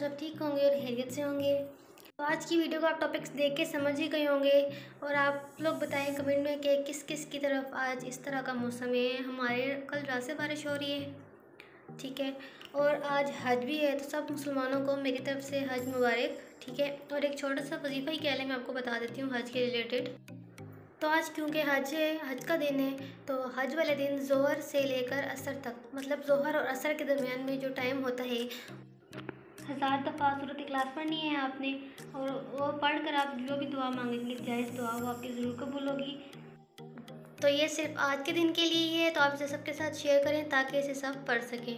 सब ठीक होंगे और खैरियत से होंगे। तो आज की वीडियो को आप टॉपिक्स देख के समझ ही गए होंगे और आप लोग बताएं कमेंट में कि किस किस की तरफ आज इस तरह का मौसम है। हमारे कल रात से बारिश हो रही है, ठीक है, और आज हज भी है, तो सब मुसलमानों को मेरी तरफ से हज मुबारक, ठीक है। और एक छोटा सा वजीफ़ा ही कह लें, मैं आपको बता देती हूँ हज के रिलेटेड। तो आज क्योंकि हज है, हज का दिन है, तो हज वाले दिन ज़ोहर से लेकर असर तक, मतलब ज़ोहर और असर के दरमियान में जो टाइम होता है, 1000 दफ़ा सूरत इखलास पढ़नी है आपने, और वो पढ़कर आप जो भी दुआ मांगेंगे, जायज़ दुआ, वो आपकी ज़रूर कबूल होगी। तो ये सिर्फ आज के दिन के लिए ही है, तो आप इसे सबके साथ शेयर करें ताकि इसे सब पढ़ सकें।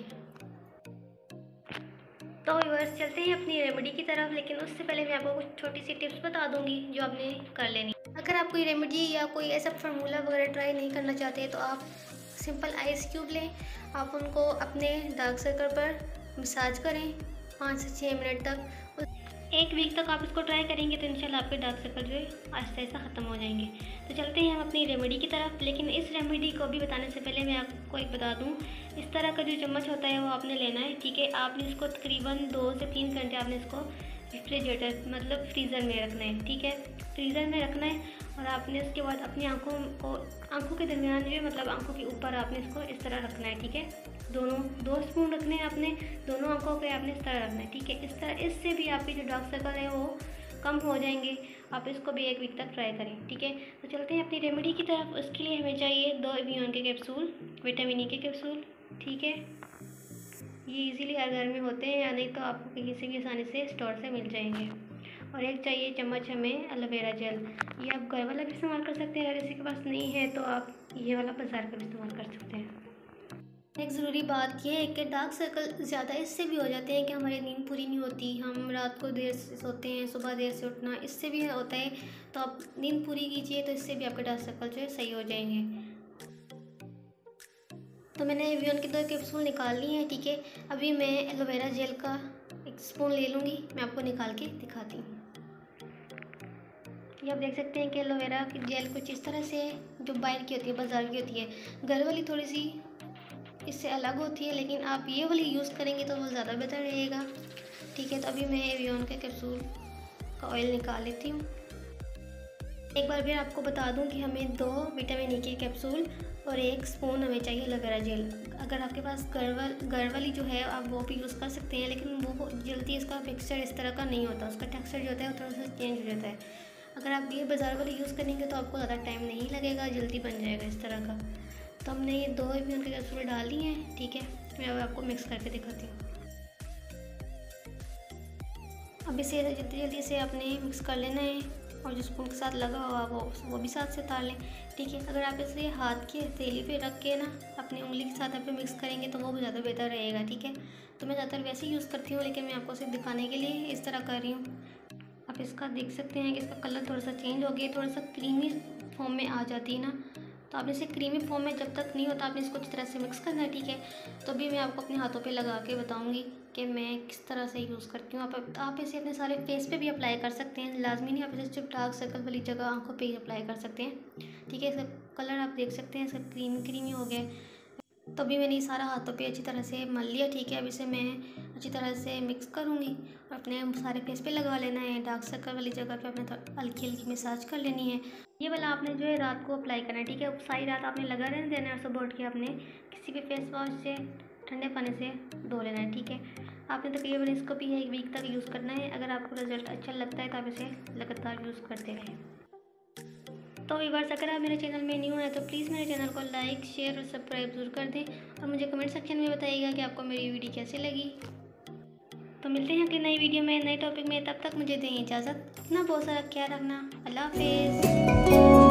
तो व्यूअर्स चलते हैं अपनी रेमेडी की तरफ, लेकिन उससे पहले मैं आपको कुछ छोटी सी टिप्स बता दूंगी जो आपने कर लेनी। अगर आप कोई रेमेडी या कोई ऐसा फार्मूला वगैरह ट्राई नहीं करना चाहते तो आप सिंपल आइस क्यूब लें, आप उनको अपने डार्क सर्कल पर मसाज करें 5 से 6 मिनट तक। 1 वीक तक आप इसको ट्राई करेंगे तो इंशाल्लाह आपके डार्क सर्कल जो है आहिस्ता आहिस्ता ख़त्म हो जाएंगे। तो चलते हैं हम अपनी रेमेडी की तरफ, लेकिन इस रेमेडी को भी बताने से पहले मैं आपको एक बता दूं, इस तरह का जो चम्मच होता है वो आपने लेना है, ठीक है। आपने इसको तकरीबन 2 से 3 घंटे आपने इसको रेफ्रिजरेटर मतलब फ्रीज़र में रखना है, ठीक है, फ्रीज़र में रखना है। और आपने उसके बाद अपनी आँखों के दरमियान जो है, मतलब आँखों के ऊपर आपने इसको इस तरह रखना है, ठीक है। 2 स्पून रखने हैं आपने, दोनों आँखों पे आपने इस तरह रखना है, ठीक है। इस तरह इससे भी आपके जो डार्क सर्कल है वो कम हो जाएंगे। आप इसको भी 1 वीक तक ट्राई करें, ठीक है। तो चलते हैं अपनी रेमेडी की तरफ। उसके लिए हमें चाहिए 2 इम्यून के कैप्सूल, विटामिन ई के कैप्सूल, ठीक है। ये इजीली हर घर में होते हैं, या नहीं तो आपको कहीं से भी आसानी से स्टोर से मिल जाएंगे। और एक चाहिए चम्मच हमें एलोवेरा जेल, ये आप घर वाला भी इस्तेमाल कर सकते हैं, अगर किसी के पास नहीं है तो आप ये वाला बाजार का भी इस्तेमाल कर सकते हैं। एक ज़रूरी बात यह है कि डार्क सर्कल ज़्यादा इससे भी हो जाते हैं कि हमारी नींद पूरी नहीं होती, हम रात को देर से सोते हैं, सुबह देर से उठना, इससे भी होता है। तो आप नींद पूरी कीजिए, तो इससे भी आपके डार्क सर्कल जो है सही हो जाएंगे। तो मैंने एवियन की 2 कैप्सूल निकाल ली हैं, ठीक है। अभी मैं एलोवेरा जेल का 1 स्पून ले लूँगी, मैं आपको निकाल के दिखाती हूँ। ये आप देख सकते हैं कि एलोवेरा की जेल कुछ इस तरह से जो बाहर की होती है, बाज़ार की होती है, घर वाली थोड़ी सी इससे अलग होती है, लेकिन आप ये वाली यूज़ करेंगे तो वो ज़्यादा बेहतर रहेगा, ठीक है। तो अभी मैं एवियन के कैप्सूल का ऑयल निकाल लेती हूँ। एक बार फिर आपको बता दूं कि हमें 2 विटामिन ई के कैप्सूल और 1 स्पून हमें चाहिए एलोवेरा जेल। अगर आपके पास घर वाली जो है आप वो भी यूज़ कर सकते हैं, लेकिन वो जल्दी इसका मिक्सचर इस तरह का नहीं होता, उसका टेक्सचर जो होता है वो थोड़ा सा चेंज हो जाता है। अगर आप ये बाज़ार वाली यूज़ करेंगे तो आपको ज़्यादा टाइम नहीं लगेगा, जल्दी बन जाएगा इस तरह का। तो हमने ये 2 इम्यून के कैप्सूल डाल लिए हैं, ठीक है। मैं अब आपको मिक्स करके दिखाती हूँ। अब इसे जल्दी से आपने मिक्स कर लेना है, और जो स्पून के साथ लगा हुआ वो भी साथ से उतार लें, ठीक है। अगर आप इसे हाथ की हथेली पे रख के ना अपनी उंगली के साथ आप मिक्स करेंगे तो वो भी ज़्यादा बेहतर रहेगा, ठीक है। तो मैं ज़्यादातर वैसे ही यूज़ करती हूँ, लेकिन मैं आपको सिर्फ दिखाने के लिए इस तरह कर रही हूँ। आप इसका देख सकते हैं कि इसका कलर थोड़ा सा चेंज हो गया, थोड़ा सा क्रीमी फॉर्म में आ जाती है ना, तो आपने इसे क्रीमी फॉर्म में जब तक नहीं होता आपने इसको अच्छी तरह से मिक्स करना है, ठीक है। तो अभी मैं आपको अपने हाथों पे लगा के बताऊंगी कि मैं किस तरह से यूज़ करती हूँ। आप इसे अपने सारे फेस पे भी अप्लाई कर सकते हैं, लाजमी नहीं आप इसे सिर्फ डार्क सर्कल वाली जगह आंखों पे ही अप्लाई कर सकते हैं, ठीक है। इसका कलर आप देख सकते हैं, इसका क्रीमी हो गया। तो अभी मैंने ये सारा हाथों पे अच्छी तरह से मल लिया, ठीक है। अब इसे मैं अच्छी तरह से मिक्स करूँगी और अपने सारे फेस पे लगा लेना है। डार्क सर्कल वाली जगह पे आपने हल्की हल्की मसाज कर लेनी है। ये वाला आपने जो है रात को अप्लाई करना है, ठीक है। सारी रात आपने लगा रहने देना है और सुबह उठ के आपने किसी भी फेस वॉश से ठंडे पानी से धो लेना है, ठीक है। आपने तकरीबन इसको भी 1 वीक तक यूज़ करना है। अगर आपको रिजल्ट अच्छा लगता है तो आप इसे लगातार यूज़ करते रहें। तो व्यूअर्स, अगर आप मेरे चैनल में न्यू हैं तो प्लीज़ मेरे चैनल को लाइक, शेयर और सब्सक्राइब ज़रूर कर दें, और मुझे कमेंट सेक्शन में बताइएगा कि आपको मेरी वीडियो कैसी लगी। तो मिलते हैं अगली नई वीडियो में, नए टॉपिक में। तब तक मुझे दें इजाज़त। अपना बहुत सारा ख्याल रखना। अल्लाह हाफिज़।